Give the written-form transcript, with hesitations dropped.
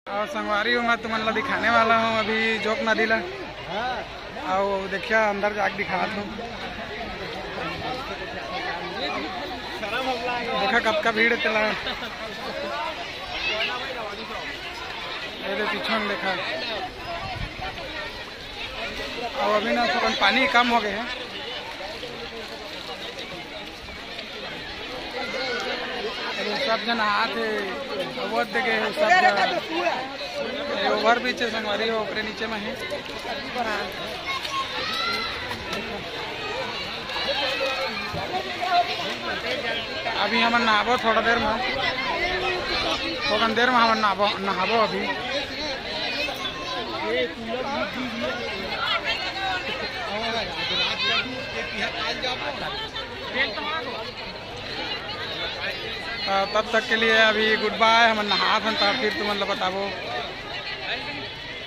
और संगवारी हूँ मैं तुमन ला दिखाने वाला हूँ अभी जोक नदी ला। और देखिए अंदर जाके दिखा दूँ। देखा कब का भीड़ चला पीछे में देखा। और अभी ना थोड़ा पानी कम हो गए हैं। सब जन हाथ वो देखे सब ओवर बीच संगवारी हो ऊपर नीचे में है। अभी हम नहाबो थोड़ा देर में हम नहाबो अभी। तब तक के लिए अभी गुड बाय। हम नहा फिर तुम बताबो।